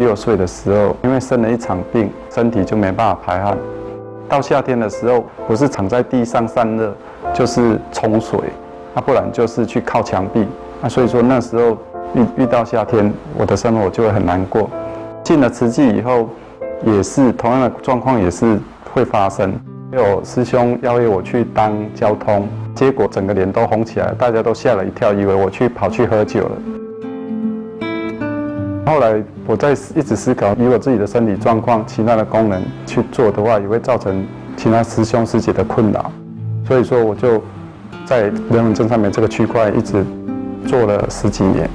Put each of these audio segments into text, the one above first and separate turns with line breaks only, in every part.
26岁的时候，因为生了一场病，身体就没办法排汗。到夏天的时候，不是躺在地上散热，就是冲水，不然就是去靠墙壁。所以说那时候遇到夏天，我的生活就会很难过。进了慈济以后，也是同样的状况，也是会发生。有师兄邀约我去当交通，结果整个脸都红起来，大家都吓了一跳，以为我跑去喝酒了。后来我在一直思考，以我自己的身体状况、其他的功能去做的话，也会造成其他师兄师姐的困扰。所以说，我就在人文真善美这个区块一直做了10几年。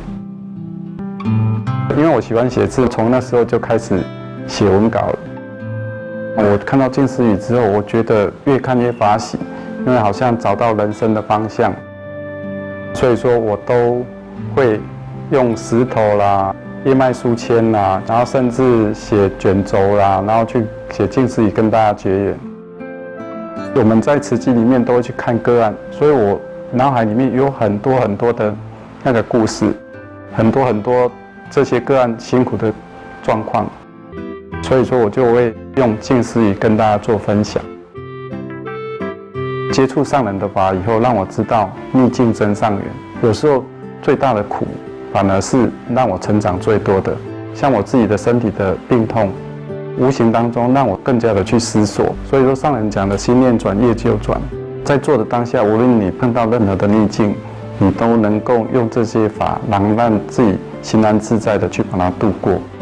因为我喜欢写字，从那时候就开始写文稿。我看到《近思语》之后，我觉得越看越发喜，因为好像找到人生的方向。所以说我都会用石头啦、叶脉书签啦，然后甚至写卷轴啦，然后去写《近思语》跟大家结缘。我们在慈济里面都会去看个案，所以我脑海里面有很多的那个故事，很多这些个案辛苦的状况。所以说，我就会用近思语跟大家做分享。接触上人的法以后，让我知道逆境真上缘。有时候最大的苦，反而是让我成长最多的。像我自己的身体的病痛，无形当中让我更加的去思索。所以说，上人讲的心念转，业就转。在做的当下，无论你碰到任何的逆境，你都能够用这些法，让自己心安自在的去把它度过。